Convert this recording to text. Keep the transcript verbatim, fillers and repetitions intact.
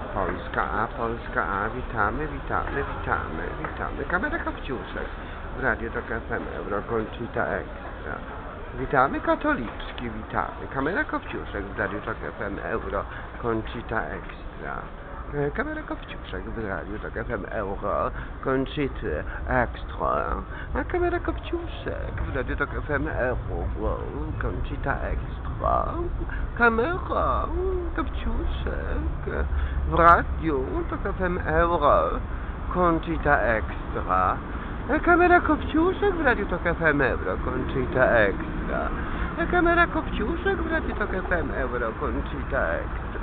Polska A, Polska A, witamy, witamy, witamy, witamy. Kamera Kopciuszek w Radiu Tok F M Euro Conchita Extra. Witamy katoliczki, witamy. Kamera Kopciuszek w Radiu Tok F M Euro Conchita Extra. Kamera Kopciuszek w Radiu Tok F M Euro Conchita Extra. A kamera Kopciuszek w Radiu Tok F M Euro Conchita Extra. Kamera Kopciuszek w Radiu Tok F M Euro Conchita Extra. Kamera Kopciuszek w Radiu Tok F M Euro Conchita Extra. Kamera Kopciuszek w Radiu Tok F M Euro Conchita Extra.